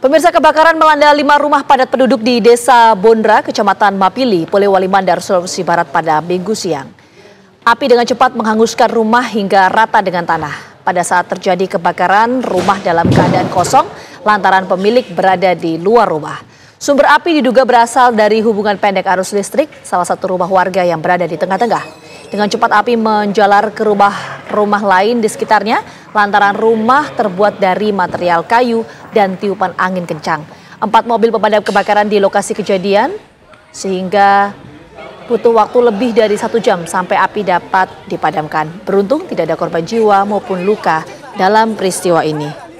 Pemirsa, kebakaran melanda 5 rumah padat penduduk di Desa Bondra, Kecamatan Mapili, Polewali Mandar, Sulawesi Barat pada Minggu siang. Api dengan cepat menghanguskan rumah hingga rata dengan tanah. Pada saat terjadi kebakaran, rumah dalam keadaan kosong lantaran pemilik berada di luar rumah. Sumber api diduga berasal dari hubungan pendek arus listrik, salah satu rumah warga yang berada di tengah-tengah. Dengan cepat api menjalar ke rumah lain di sekitarnya lantaran rumah terbuat dari material kayu dan tiupan angin kencang. 4 mobil pemadam kebakaran di lokasi kejadian sehingga butuh waktu lebih dari 1 jam sampai api dapat dipadamkan. Beruntung tidak ada korban jiwa maupun luka dalam peristiwa ini.